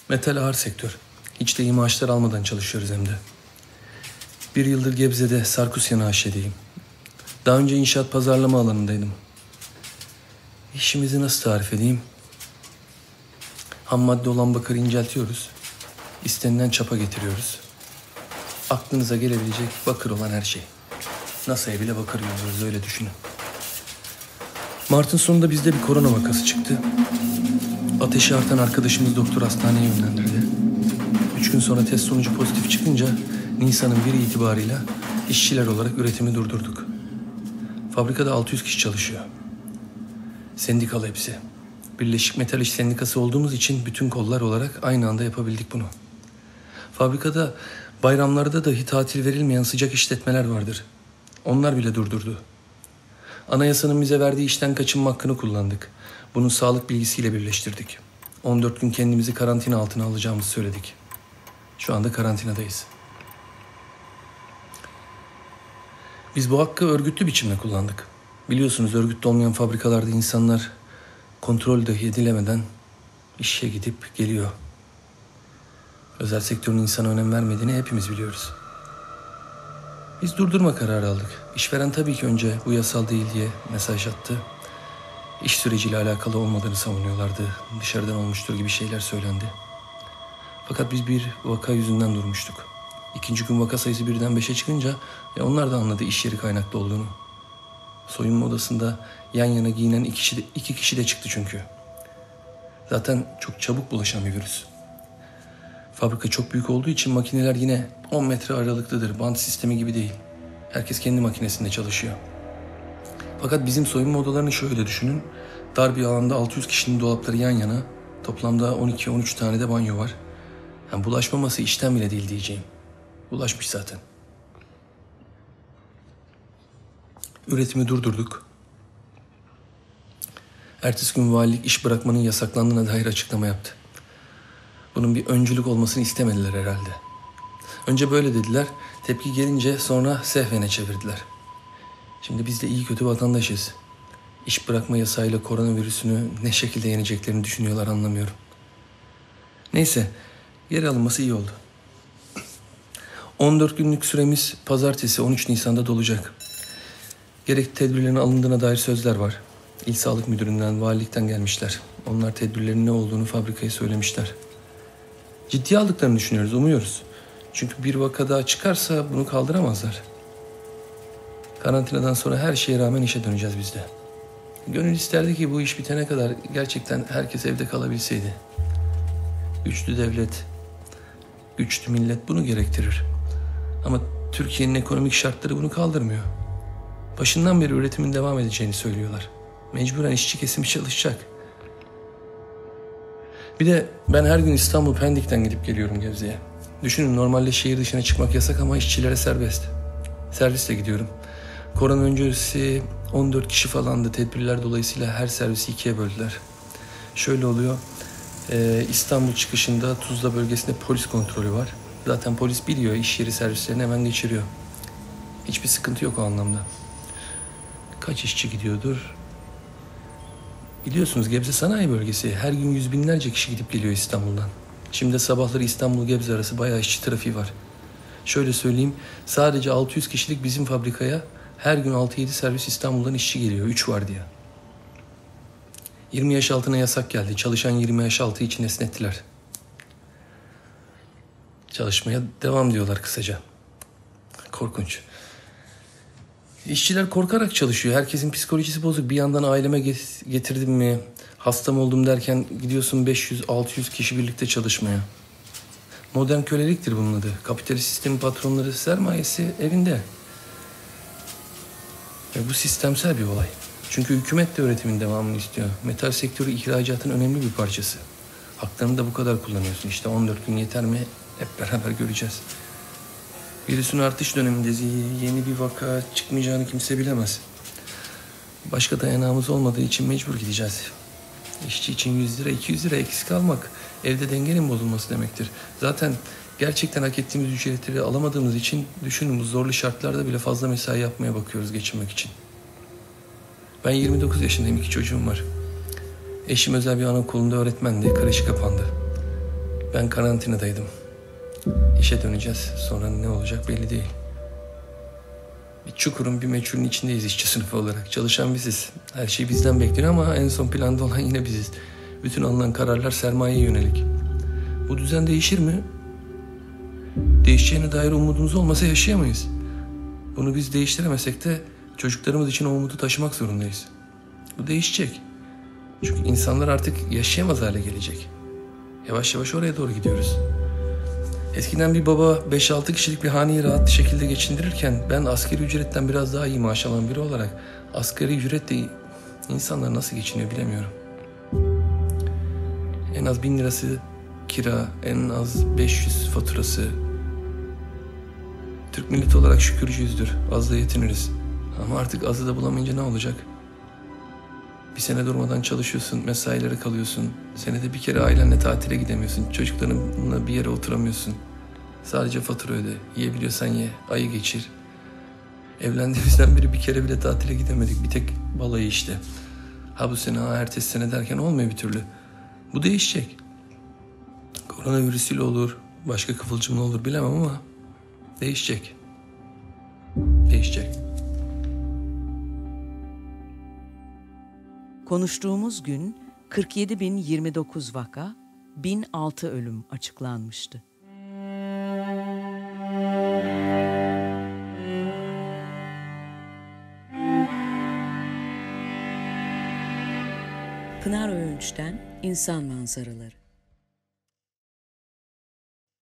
Metal ağır sektör. Hiç de iyi maaşlar almadan çalışıyoruz hem de. 1 yıldır Gebze'de Sarkusyan AŞ'deyim. Daha önce inşaat pazarlama alanındaydım. İşimizi nasıl tarif edeyim? Ham madde olan bakırı inceltiyoruz. İstenilen çapa getiriyoruz. Aklınıza gelebilecek bakır olan her şey. NASA'ya bile bakır yolluyoruz, öyle düşünün. Mart'ın sonunda bizde bir korona vakası çıktı. Ateşi artan arkadaşımız doktor hastaneye yönlendirdi. 3 gün sonra test sonucu pozitif çıkınca Nisan'ın 1'i itibarıyla işçiler olarak üretimi durdurduk. Fabrikada 600 kişi çalışıyor. Sendikalı hepsi. Birleşik Metal İş Sendikası olduğumuz için bütün kollar olarak aynı anda yapabildik bunu. Fabrikada bayramlarda dahi tatil verilmeyen sıcak işletmeler vardır. Onlar bile durdurdu. Anayasanın bize verdiği işten kaçınma hakkını kullandık. Bunun sağlık bilgisiyle birleştirdik. 14 gün kendimizi karantina altına alacağımızı söyledik. Şu anda karantinadayız. Biz bu hakkı örgütlü biçimde kullandık. Biliyorsunuz örgütlü olmayan fabrikalarda insanlar kontrol dahi edilemeden işe gidip geliyor. Özel sektörün insana önem vermediğini hepimiz biliyoruz. Biz durdurma kararı aldık. İşveren tabii ki önce bu yasal değil diye mesaj attı. İş süreciyle alakalı olmadığını savunuyorlardı. Dışarıdan olmuştur gibi şeyler söylendi. Fakat biz bir vaka yüzünden durmuştuk. 2. gün vaka sayısı 1'den 5'e çıkınca onlar da anladı iş yeri kaynaklı olduğunu. Soyunma odasında yan yana giyinen iki kişi de çıktı çünkü. Zaten çok çabuk bulaşan bir virüs. Fabrika çok büyük olduğu için makineler yine 10 metre aralıklıdır. Bant sistemi gibi değil. Herkes kendi makinesinde çalışıyor. Fakat bizim soyunma odalarını şöyle düşünün. Dar bir alanda 600 kişinin dolapları yan yana. Toplamda 12-13 tane de banyo var. Yani bulaşmaması işten bile değil diyeceğim. Bulaşmış zaten. Üretimi durdurduk. Ertesi gün valilik iş bırakmanın yasaklandığına dair açıklama yaptı. Bunun bir öncülük olmasını istemediler herhalde. Önce böyle dediler, tepki gelince sonra sehvene çevirdiler. Şimdi biz de iyi kötü vatandaşız. İş bırakma yasağıyla koronavirüsünü ne şekilde yeneceklerini düşünüyorlar anlamıyorum. Neyse, geri alınması iyi oldu. 14 günlük süremiz pazartesi 13 Nisan'da dolacak. Gerekli tedbirlerin alındığına dair sözler var. İl Sağlık Müdürü'nden, valilikten gelmişler. Onlar tedbirlerin ne olduğunu fabrikaya söylemişler. Ciddiye aldıklarını düşünüyoruz, umuyoruz. Çünkü bir vaka daha çıkarsa bunu kaldıramazlar. Karantinadan sonra her şeye rağmen işe döneceğiz biz de. Gönül isterdi ki bu iş bitene kadar gerçekten herkes evde kalabilseydi. Güçlü devlet, güçlü millet bunu gerektirir. Ama Türkiye'nin ekonomik şartları bunu kaldırmıyor. Başından beri üretimin devam edeceğini söylüyorlar. Mecburen işçi kesimi çalışacak. Bir de ben her gün İstanbul Pendik'ten gidip geliyorum Gebze'ye. Düşünün normalde şehir dışına çıkmak yasak ama işçilere serbest. Servisle gidiyorum. Korona öncesi 14 kişi falandı. Tedbirler dolayısıyla her servisi 2'ye böldüler. Şöyle oluyor. İstanbul çıkışında Tuzla bölgesinde polis kontrolü var. Zaten polis biliyor, iş yeri servislerini hemen geçiriyor. Hiçbir sıkıntı yok o anlamda. Kaç işçi gidiyordur? Biliyorsunuz Gebze sanayi bölgesi. Her gün yüz binlerce kişi gidip geliyor İstanbul'dan. Şimdi sabahları İstanbul-Gebze arası bayağı işçi trafiği var. Şöyle söyleyeyim, sadece 600 kişilik bizim fabrikaya her gün 6-7 servis İstanbul'dan işçi geliyor. 3 var diye. 20 yaş altına yasak geldi. Çalışan 20 yaş altı için esnettiler. Çalışmaya devam diyorlar kısaca. Korkunç. İşçiler korkarak çalışıyor. Herkesin psikolojisi bozuk. Bir yandan aileme getirdim mi, hastam oldum derken gidiyorsun 500-600 kişi birlikte çalışmaya. Modern köleliktir bunun adı. Kapitalist sistemin patronları, sermayesi evinde. Bu sistemsel bir olay. Çünkü hükümet de üretimin devamını istiyor. Metal sektörü ihracatın önemli bir parçası. Haklarını da bu kadar kullanıyorsun. İşte 14 gün yeter mi? Hep beraber göreceğiz. Virüsün artış dönemindeyiz. Yeni bir vaka çıkmayacağını kimse bilemez. Başka dayanağımız olmadığı için mecbur gideceğiz. İşçi için 100 lira, 200 lira eksik almak evde dengenin bozulması demektir. Zaten gerçekten hak ettiğimiz ücretleri alamadığımız için düşünün bu zorlu şartlarda bile fazla mesai yapmaya bakıyoruz geçinmek için. Ben 29 yaşındayım, 2 çocuğum var. Eşim özel bir anaokulunda öğretmendi, kreşi kapandı. Ben karantinadaydım. İşe döneceğiz. Sonra ne olacak belli değil. Bir çukurun, bir meçhulün içindeyiz işçi sınıfı olarak. Çalışan biziz. Her şey bizden bekleniyor ama en son planda olan yine biziz. Bütün alınan kararlar sermayeye yönelik. Bu düzen değişir mi? Değişeceğine dair umudumuz olmasa yaşayamayız. Bunu biz değiştiremesek de çocuklarımız için o umudu taşımak zorundayız. Bu değişecek. Çünkü insanlar artık yaşayamaz hale gelecek. Yavaş yavaş oraya doğru gidiyoruz. Eskiden bir baba 5-6 kişilik bir haneyi rahat bir şekilde geçindirirken ben asgari ücretten biraz daha iyi maaş alan biri olarak asgari ücretle insanlar nasıl geçiniyor bilemiyorum. En az 1000 lirası kira, en az 500 faturası. Türk milleti olarak şükürcüyüzdür. Azla yetiniriz. Ama artık azı da bulamayınca ne olacak? Bir sene durmadan çalışıyorsun, mesailere kalıyorsun. Senede bir kere ailenle tatile gidemiyorsun. Çocuklarınla bir yere oturamıyorsun. Sadece fatura öde. Yiyebiliyorsan ye, ayı geçir. Evlendiğimizden beri bir kere bile tatile gidemedik. Bir tek balayı işte. Ha bu sene, ha ertesi sene derken olmuyor bir türlü. Bu değişecek. Koronavirüsüyle olur, başka kıvılcımla olur bilemem ama değişecek. Değişecek. Konuştuğumuz gün 47.029 vaka, 1006 ölüm açıklanmıştı. Pınar Öğünç'ten İnsan Manzaraları.